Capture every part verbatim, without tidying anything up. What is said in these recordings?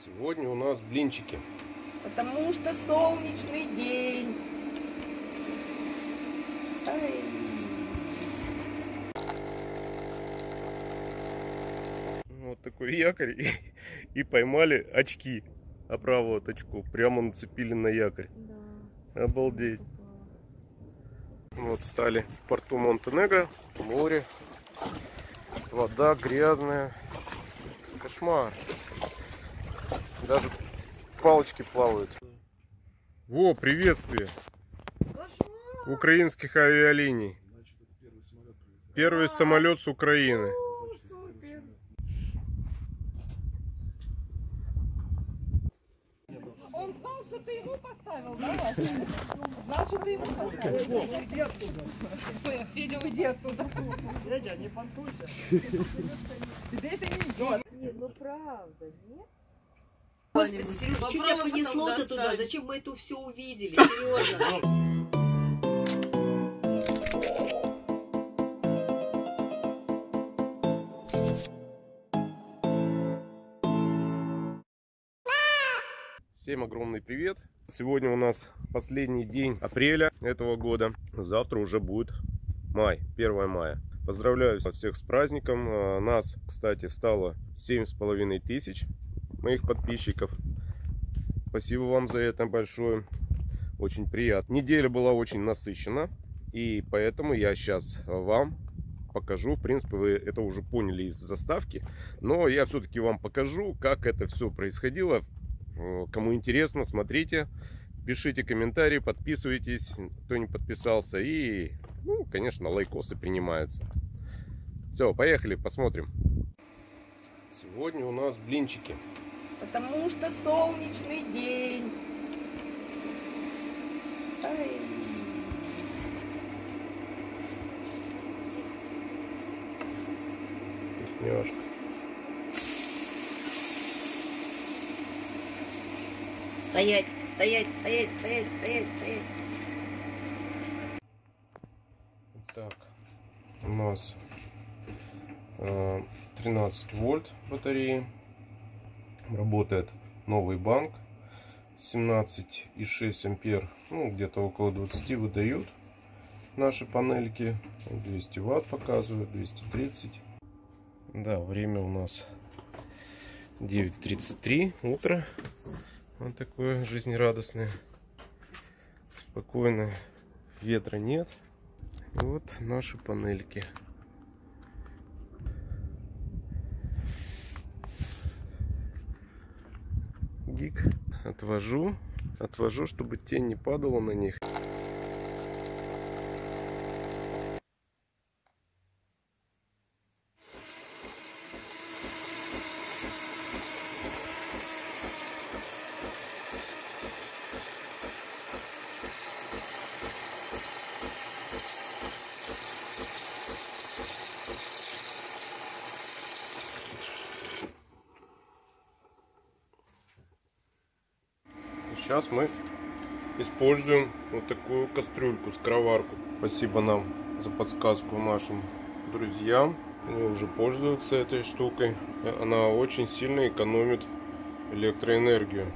Сегодня у нас блинчики. Потому что солнечный день. Ай. Вот такой якорь. И, и поймали очки. Оправу-очку. Прямо нацепили на якорь. Да. Обалдеть. Вот стали в порту Монтенегро. Море. Вода грязная. Кошмар. Даже палочки плавают. Во, приветствие. Кошмар. Украинских авиалиний. Первый самолет с Украины. Супер. Он знал, что ты ему поставил, да? Знал, что ты ему поставил. Иди оттуда. Федя, уйди оттуда. Федя, не понтуйся. Тебе это не идет. Нет, ну правда, нет? Господи, Сереж, что тебя понесло-то туда? Зачем мы это все увидели? Сережа. Всем огромный привет! Сегодня у нас последний день апреля этого года. Завтра уже будет май, первое мая. Поздравляю всех с праздником. Нас, кстати, стало семь с половиной тысяч моих подписчиков. Спасибо вам за это большое. Очень приятно. Неделя была очень насыщена. И поэтому я сейчас вам покажу. В принципе, вы это уже поняли из заставки. Но я все-таки вам покажу, как это все происходило. Кому интересно, смотрите. Пишите комментарии, подписывайтесь, кто не подписался. И, ну, конечно, лайкосы принимаются. Все, поехали, посмотрим. Сегодня у нас блинчики. Потому что солнечный день. Ай. Вкусняшка. Стоять, стоять, стоять, стоять, стоять, стоять. Так, у нас э, тринадцать вольт батареи. Работает новый банк. семнадцать и шесть ампер, ну где-то около двадцати выдают наши панельки. двести ватт показывают, двести тридцать. Да, время у нас девять тридцать три утро. Вот такое жизнерадостное, спокойно, ветра нет. И вот наши панельки. Гик. Отвожу, отвожу, чтобы тень не падала на них. Сейчас мы используем вот такую кастрюльку, скороварку. Спасибо нам за подсказку нашим друзьям. Они уже пользуются этой штукой. Она очень сильно экономит электроэнергию.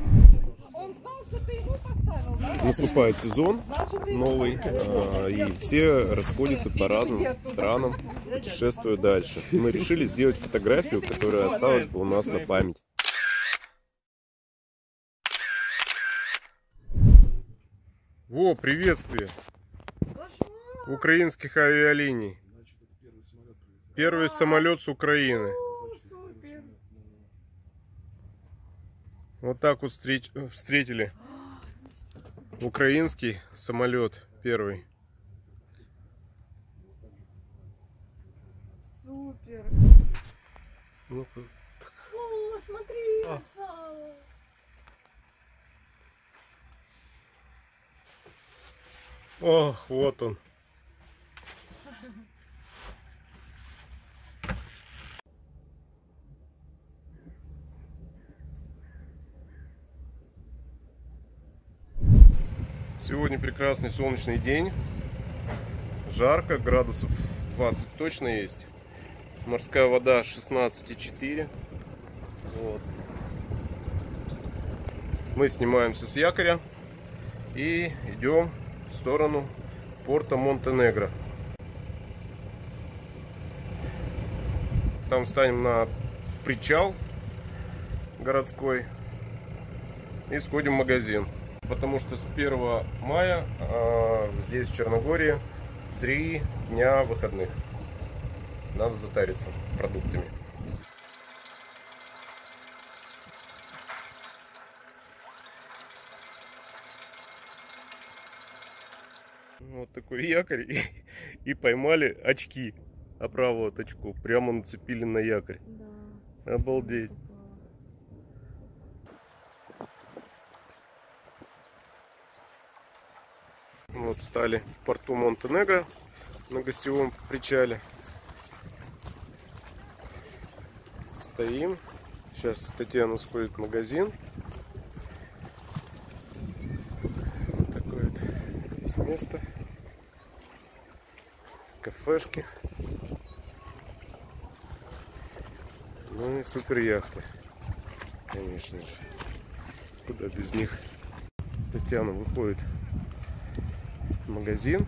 Наступает сезон новый, и все расходятся по разным странам, путешествуют дальше. И мы решили сделать фотографию, которая осталась бы у нас на память. Во, приветствие! Украинских авиалиний. Первый самолет с Украины. Вот так вот встреч... встретили украинский самолет первый. Супер. Ну, О, смотри, а. сало. Ох, вот он. Сегодня прекрасный солнечный день. Жарко, градусов двадцать точно есть. Морская вода шестнадцать и четыре. Вот. Мы снимаемся с якоря и идем в сторону порта Монтенегро. Там встанем на причал городской и сходим в магазин. Потому что с первого мая э, здесь в Черногории три дня выходных. Надо затариться продуктами. Вот такой якорь. И, и поймали очки. Оправу от очков. Прямо нацепили на якорь. Да. Обалдеть. Вот встали в порту Монтенегро на гостевом причале. Стоим. Сейчас Татьяна сходит в магазин. Вот такое вот здесь место. Кафешки. Ну и супер яхты. Конечно же. Куда без них. Татьяна выходит в магазин.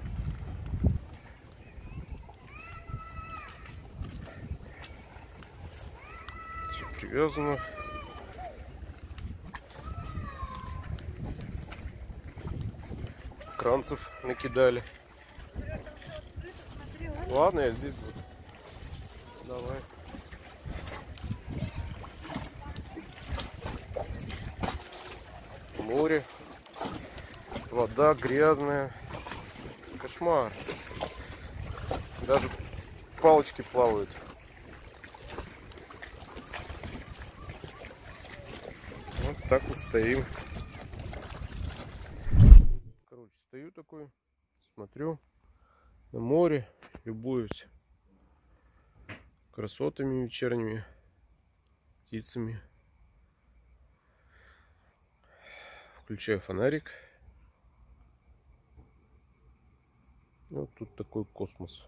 Все привязано. Кранцев накидали. Ладно, я здесь буду. Давай. Море. Вода грязная. Кошмар. Даже палочки плавают. Вот так вот стоим. Короче, стою такой, смотрю на море, любуюсь красотами вечерними, птицами. Включаю фонарик. Вот тут такой космос.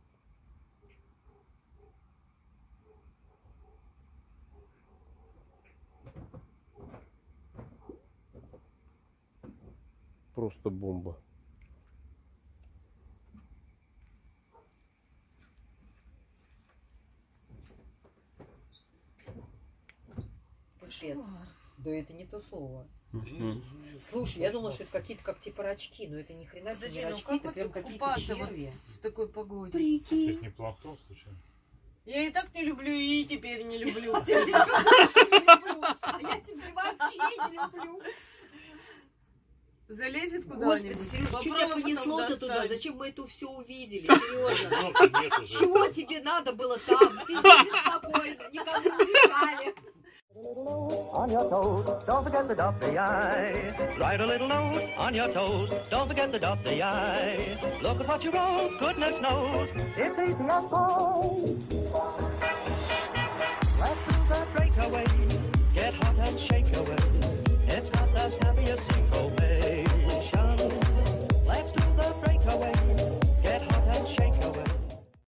Просто бомба. Швец. Да это не то слово. Угу. Слушай, я думала, что это какие-то как типа рачки, но это ни хрена себе не рачки, ну это прям какие-то черви. Вот в такой погоде? Прикинь. Это не плавтон случайно? Я и так не люблю, и теперь не люблю. А я теперь вообще не люблю. Залезет Господи, куда-нибудь. Сереж, что тебя Попробуй понесло-то потом туда? достать. Зачем мы это все увидели? Сережа, Ну, нет уже. чего тебе надо было там? Сидели спокойно, никому не мешали. On your toes, don't forget to dot the I. Write a little note on your toes, don't forget to dot the I. Look at what you wrote, goodness knows, it's easy as pie.